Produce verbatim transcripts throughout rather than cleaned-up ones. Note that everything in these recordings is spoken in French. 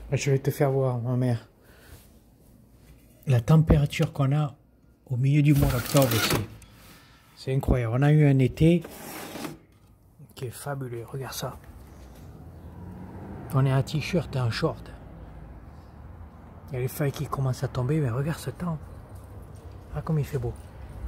Je vais te faire voir, ma mère. La température qu'on a au milieu du mois d'octobre ici. C'est incroyable. On a eu un été qui est fabuleux. Regarde ça. On est en t-shirt et en short. Il y a les feuilles qui commencent à tomber, mais regarde ce temps. Ah, comme il fait beau.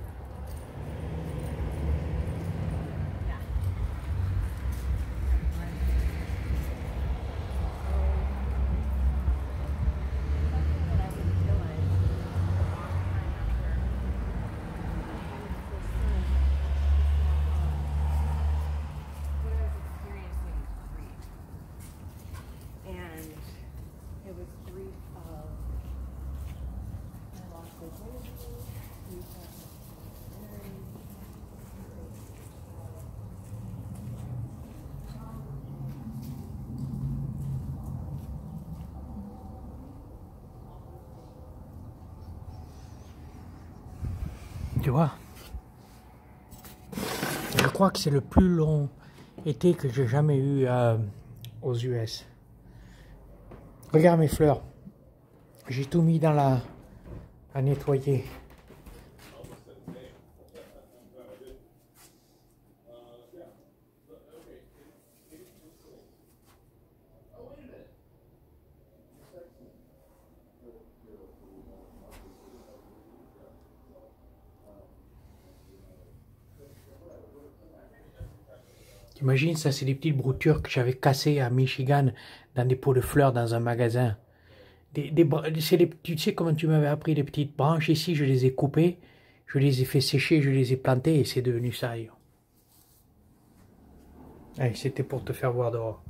Tu vois, je crois que c'est le plus long été que j'ai jamais eu euh, aux U S. Regarde mes fleurs. J'ai tout mis dans la à nettoyer. T'imagines, ça c'est des petites broutures que j'avais cassées à Michigan dans des pots de fleurs dans un magasin. Des, des, des, tu sais comment tu m'avais appris les petites branches ici, je les ai coupées, je les ai fait sécher, je les ai plantées et c'est devenu ça. Allez, c'était pour te faire voir dehors.